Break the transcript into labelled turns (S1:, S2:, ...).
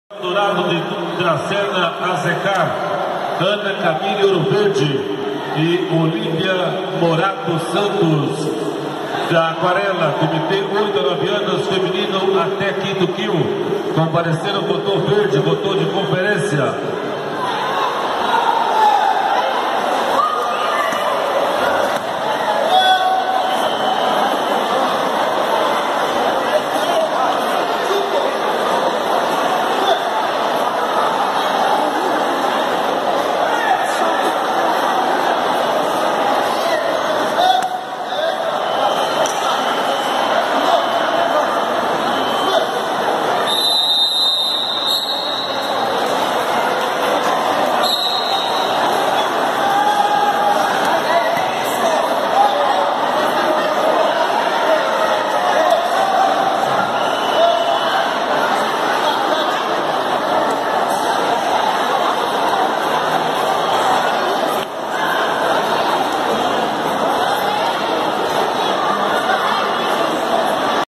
S1: Dourado de Dracena Azecar, Ana Camille Ouro Verde e Olívia Morato Santos, da Aquarela, Comitê 8 a 9 anos, feminino até 5º quilo. Compareceram, botou verde, botou de conferência.